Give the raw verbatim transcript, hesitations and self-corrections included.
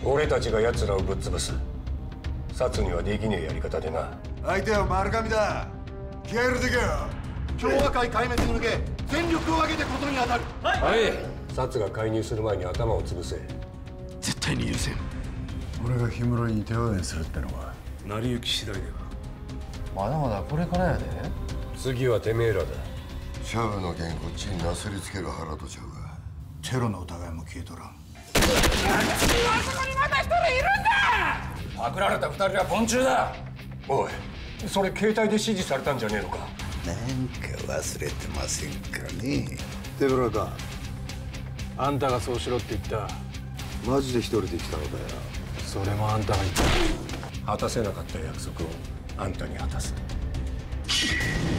俺たちが奴らをぶっ潰す。殺にはできねえやり方でな。 相手は丸亀だ。気合入れてけよ。 共和会壊滅に向け全力を挙げてことに当たる。 はい、はい、殺が介入する前に頭を潰せ。 絶対に許せん。 俺が氷室に手応えするってのは成り行き次第では。 まだまだこれからやで。 次はてめえらだ。 シャブの件こっちになすりつける腹とちゃうが、テロの疑いも消えとらん。 あそこにまた一人いるんだ。 パクられた二人は昆虫だ。おい、それ携帯で指示されたんじゃねえのか。 なんか忘れてませんかね。 手ぶらか。あんたがそうしろって言った。 マジで一人で来たのだよ。 それもあんたが言った。 果たせなかった約束をあんたに果たす。